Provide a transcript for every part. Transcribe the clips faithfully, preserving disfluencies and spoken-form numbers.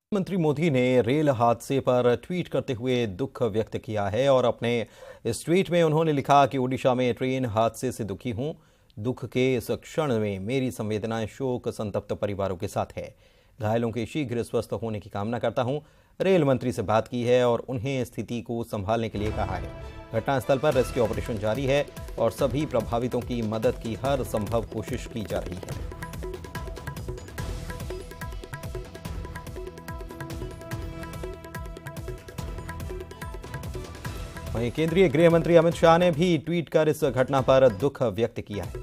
प्रधानमंत्री मोदी ने रेल हादसे पर ट्वीट करते हुए दुख व्यक्त किया है और अपने इस ट्वीट में उन्होंने लिखा कि ओडिशा में ट्रेन हादसे से दुखी हूं। दुख के इस क्षण में मेरी संवेदनाएं शोक संतप्त परिवारों के साथ है। घायलों के शीघ्र स्वस्थ होने की कामना करता हूं। रेल मंत्री से बात की है और उन्हें स्थिति को संभालने के लिए कहा है। घटनास्थल पर रेस्क्यू ऑपरेशन जारी है और सभी प्रभावितों की मदद की हर संभव कोशिश की जा रही है। वहीं केंद्रीय गृह मंत्री अमित शाह ने भी ट्वीट कर इस घटना पर दुख व्यक्त किया है।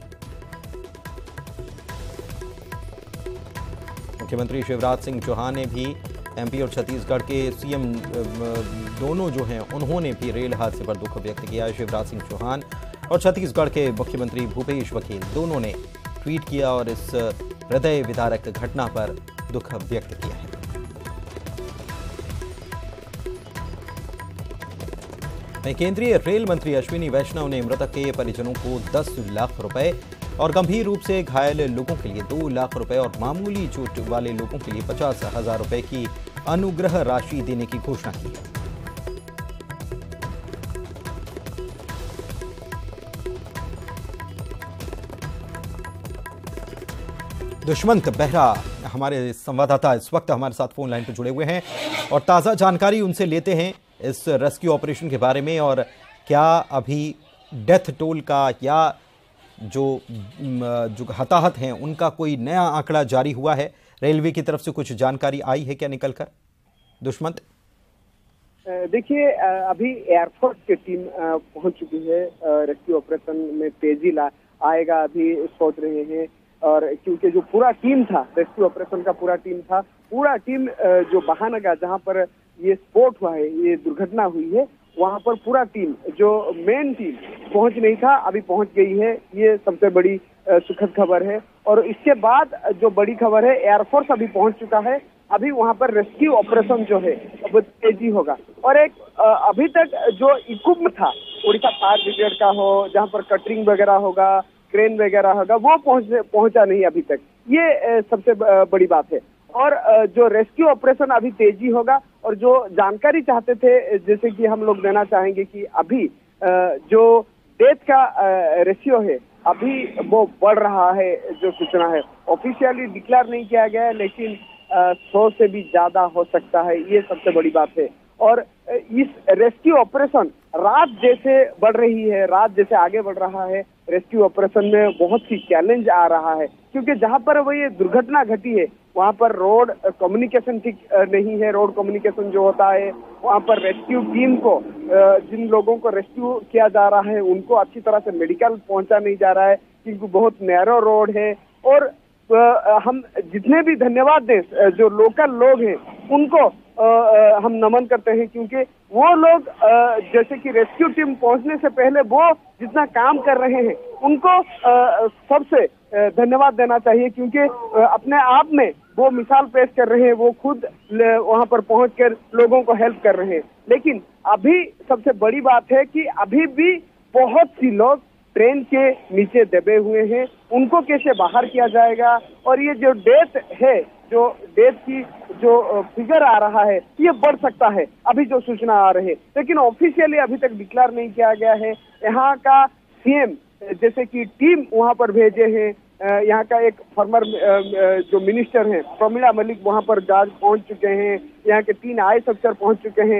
मुख्यमंत्री शिवराज सिंह चौहान ने भी एमपी और छत्तीसगढ़ के सीएम दोनों जो हैं उन्होंने भी रेल हादसे पर दुख व्यक्त किया है। शिवराज सिंह चौहान और छत्तीसगढ़ के मुख्यमंत्री भूपेश बघेल दोनों ने ट्वीट किया और इस हृदय विदारक घटना पर दुख व्यक्त किया है। केंद्रीय रेल मंत्री अश्विनी वैष्णव ने मृतक के परिजनों को दस लाख रुपए और गंभीर रूप से घायल लोगों के लिए दो लाख रुपए और मामूली चोट वाले लोगों के लिए पचास हजार रुपए की अनुग्रह राशि देने की घोषणा की है। दुष्मंत बेहरा हमारे संवाददाता इस वक्त हमारे साथ फोन लाइन पर जुड़े हुए हैं और ताजा जानकारी उनसे लेते हैं इस रेस्क्यू ऑपरेशन के बारे में और क्या अभी डेथ टोल का या जो जो हताहत हैं उनका कोई नया आंकड़ा जारी हुआ है। रेलवे की तरफ से कुछ जानकारी आई है क्या निकलकर दुष्मंत? देखिए, अभी एयरफोर्स की टीम पहुंच चुकी है। रेस्क्यू ऑपरेशन में तेजी ला आएगा अभी सोच रहे हैं और क्योंकि जो पूरा टीम था रेस्क्यू ऑपरेशन का पूरा टीम था पूरा टीम जो बहानगर जहां पर ये स्फोट हुआ है, ये दुर्घटना हुई है, वहां पर पूरा टीम जो मेन टीम पहुंच नहीं था अभी पहुंच गई है। ये सबसे बड़ी सुखद खबर है। और इसके बाद जो बड़ी खबर है, एयरफोर्स अभी पहुंच चुका है। अभी वहां पर रेस्क्यू ऑपरेशन जो है अब तेजी होगा और एक अभी तक जो इक्विपमेंट था उड़ीसा फायर ब्रिगेड का हो, जहां पर कटरिंग वगैरह होगा, क्रेन वगैरह होगा, वो पहुंच पहुंचा नहीं अभी तक। ये सबसे बड़ी बात है। और जो रेस्क्यू ऑपरेशन अभी तेजी होगा और जो जानकारी चाहते थे जैसे कि हम लोग देना चाहेंगे कि अभी जो डेथ का रेशियो है अभी वो बढ़ रहा है। जो सूचना है ऑफिशियली डिक्लेयर नहीं किया गया है, लेकिन सौ से भी ज्यादा हो सकता है। ये सबसे बड़ी बात है। और इस रेस्क्यू ऑपरेशन रात जैसे बढ़ रही है, रात जैसे आगे बढ़ रहा है, रेस्क्यू ऑपरेशन में बहुत सी चैलेंज आ रहा है क्योंकि जहां पर वो ये दुर्घटना घटी है वहां पर रोड कम्युनिकेशन ठीक नहीं है। रोड कम्युनिकेशन जो होता है वहां पर रेस्क्यू टीम को, जिन लोगों को रेस्क्यू किया जा रहा है उनको अच्छी तरह से मेडिकल पहुंचा नहीं जा रहा है क्योंकि बहुत नैरो रोड है। और हम जितने भी धन्यवाद दें जो लोकल लोग हैं उनको हम नमन करते हैं क्योंकि वो लोग जैसे कि रेस्क्यू टीम पहुंचने से पहले वो जितना काम कर रहे हैं उनको सबसे धन्यवाद देना चाहिए क्योंकि अपने आप में वो मिसाल पेश कर रहे हैं। वो खुद वहां पर पहुंचकर लोगों को हेल्प कर रहे हैं। लेकिन अभी सबसे बड़ी बात है कि अभी भी बहुत सी लोग ट्रेन के नीचे दबे हुए हैं, उनको कैसे बाहर किया जाएगा। और ये जो डेथ है, जो डेथ की जो फिगर आ रहा है ये बढ़ सकता है अभी जो सूचना आ रही है, लेकिन ऑफिशियली अभी तक डिक्लेयर नहीं किया गया है। यहाँ का सीएम जैसे कि टीम वहां पर भेजे हैं, यहाँ का एक फॉर्मर जो मिनिस्टर हैं प्रमिला मलिक वहां पर जांच पहुंच चुके हैं, यहाँ के तीन आई अफसर पहुंच चुके हैं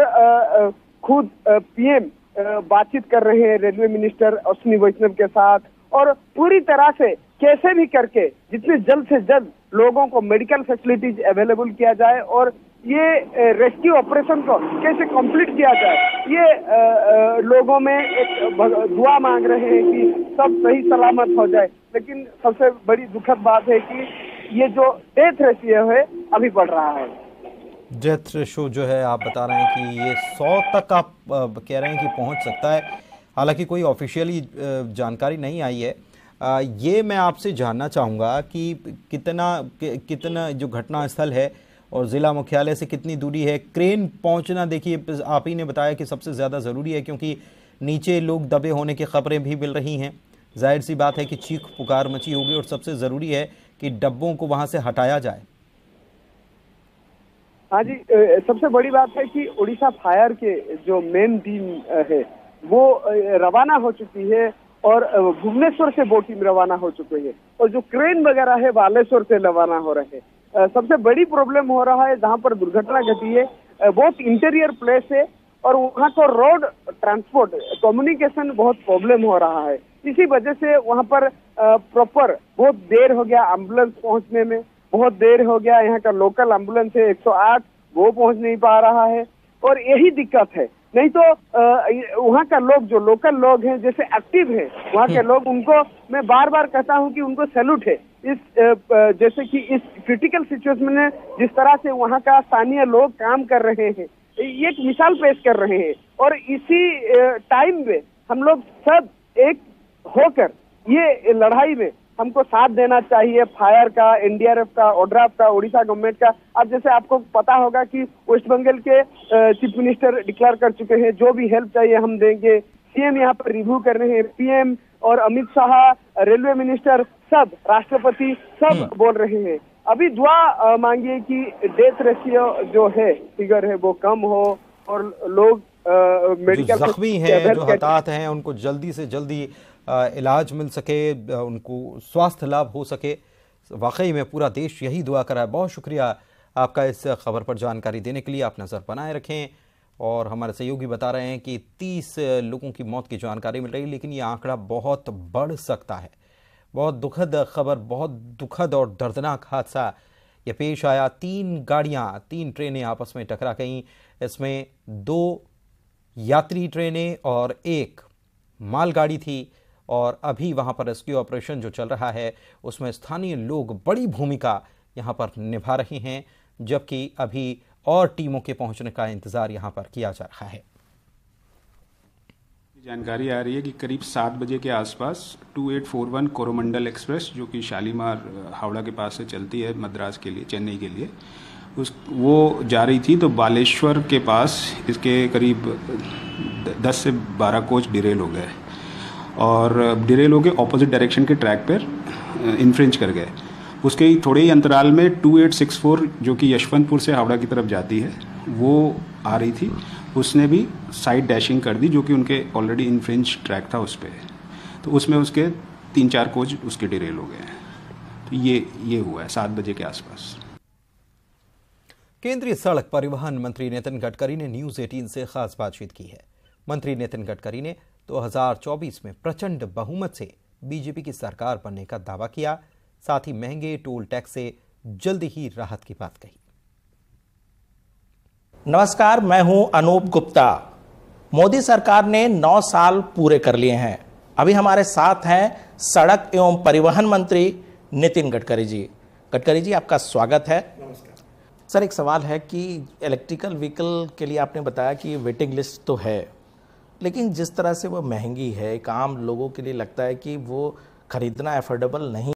और खुद पीएम बातचीत कर रहे हैं रेलवे मिनिस्टर अश्विनी वैष्णव के साथ। और पूरी तरह से कैसे भी करके जितने जल्द से जल्द लोगों को मेडिकल फैसिलिटीज अवेलेबल किया जाए और ये रेस्क्यू ऑपरेशन को कैसे कंप्लीट किया जाए, ये आ, आ, लोगों में एक दुआ मांग रहे हैं कि सब सही सलामत हो जाए। लेकिन सबसे बड़ी दुखद बात है कि ये जो डेथ रेशियो है अभी बढ़ रहा है। डेथ रेशो जो है आप बता रहे हैं कि ये सौ तक आप कह रहे हैं कि पहुंच सकता है। हालांकि कोई ऑफिशियली जानकारी नहीं आई है। ये मैं आपसे जानना चाहूँगा कि कितना कि, कितना जो घटना स्थल है और ज़िला मुख्यालय से कितनी दूरी है। क्रेन पहुंचना देखिए आप ही ने बताया कि सबसे ज़्यादा ज़रूरी है क्योंकि नीचे लोग दबे होने की खबरें भी मिल रही हैं। जाहिर सी बात है कि चीख पुकार मची होगी और सबसे ज़रूरी है कि डब्बों को वहाँ से हटाया जाए। हाँ जी, अ, सबसे बड़ी बात है कि उड़ीसा फायर के जो मेन टीम अ, है वो अ, रवाना हो चुकी है और अ, भुवनेश्वर से वो टीम रवाना हो चुकी है और जो क्रेन वगैरह है बालेश्वर से रवाना हो रहे हैं। अ, सबसे बड़ी प्रॉब्लम हो रहा है जहाँ पर दुर्घटना घटी है, अ, बहुत इंटीरियर प्लेस है और वहाँ को रोड ट्रांसपोर्ट कम्युनिकेशन बहुत प्रॉब्लम हो रहा है। इसी वजह से वहाँ पर प्रॉपर बहुत देर हो गया एम्बुलेंस पहुँचने में, बहुत देर हो गया। यहाँ का लोकल एम्बुलेंस है एक सौ आठ, वो पहुंच नहीं पा रहा है और यही दिक्कत है। नहीं तो वहाँ का लोग जो लोकल लोग हैं जैसे एक्टिव हैं वहाँ के लोग, उनको मैं बार बार कहता हूँ कि उनको सैल्यूट है। इस जैसे कि इस क्रिटिकल सिचुएशन में जिस तरह से वहाँ का स्थानीय लोग काम कर रहे हैं, ये एक मिसाल पेश कर रहे हैं और इसी टाइम में हम लोग सब एक होकर ये लड़ाई में हमको साथ देना चाहिए। फायर का, एनडीआरएफ का, ओड्राफ का, उड़ीसा गवर्नमेंट का। अब जैसे आपको पता होगा कि वेस्ट बंगाल के चीफ मिनिस्टर डिक्लेयर कर चुके हैं जो भी हेल्प चाहिए हम देंगे। सीएम यहाँ पर रिव्यू कर रहे हैं, पीएम और अमित शाह, रेलवे मिनिस्टर, सब राष्ट्रपति सब बोल रहे हैं। अभी दुआ मांगिए कि डेथ रेशियो जो है फिगर है वो कम हो और लोग मेडिकल जख्मी हैं, जो हताहत हैं, उनको जल्दी से जल्दी इलाज मिल सके, उनको स्वास्थ्य लाभ हो सके। वाकई में पूरा देश यही दुआ कर रहा है। बहुत शुक्रिया आपका इस खबर पर जानकारी देने के लिए। आप नज़र बनाए रखें। और हमारे सहयोगी बता रहे हैं कि तीस लोगों की मौत की जानकारी मिल रही है, लेकिन ये आंकड़ा बहुत बढ़ सकता है। बहुत दुखद खबर, बहुत दुखद और दर्दनाक हादसा ये पेश आया। तीन गाड़ियाँ, तीन ट्रेनें आपस में टकरा गईं। इसमें दो यात्री ट्रेनें और एक मालगाड़ी थी और अभी वहां पर रेस्क्यू ऑपरेशन जो चल रहा है उसमें स्थानीय लोग बड़ी भूमिका यहां पर निभा रहे हैं, जबकि अभी और टीमों के पहुंचने का इंतजार यहां पर किया जा रहा है। जानकारी आ रही है कि करीब सात बजे के आसपास two eight four one Coromandel express, जो कि शालीमार हावड़ा के पास से चलती है मद्रास के लिए, चेन्नई के लिए, उस वो जा रही थी। तो बालेश्वर के पास इसके करीब दस से बारह कोच डिरेल हो गए और डिरेल होकर ऑपोजिट डायरेक्शन के ट्रैक पर इन्फ्रेंच कर गए। उसके ही थोड़े ही अंतराल में टू एट सिक्स फोर जो कि यशवंतपुर से हावड़ा की तरफ जाती है वो आ रही थी, उसने भी साइड डैशिंग कर दी, जो कि उनके ऑलरेडी इन्फ्रेंच ट्रैक था उस पर। तो उसमें उसके तीन चार कोच उसके डिरेल हो गए हैं। तो ये ये हुआ है सात बजे के आसपास। केंद्रीय सड़क परिवहन मंत्री नितिन गडकरी ने न्यूज अठारह से खास बातचीत की है। मंत्री नितिन गडकरी ने दो हज़ार चौबीस में प्रचंड बहुमत से बीजेपी की सरकार बनने का दावा किया। साथ ही महंगे टोल टैक्स से जल्द ही राहत की बात कही। नमस्कार, मैं हूं अनूप गुप्ता। मोदी सरकार ने नौ साल पूरे कर लिए हैं। अभी हमारे साथ हैं सड़क एवं परिवहन मंत्री नितिन गडकरी जी। गडकरी जी, आपका स्वागत है। नमस्कार सर, एक सवाल है कि इलेक्ट्रिकल व्हीकल के लिए आपने बताया कि वेटिंग लिस्ट तो है, लेकिन जिस तरह से वो महंगी है, एक आम लोगों के लिए लगता है कि वो खरीदना एफोर्डेबल नहीं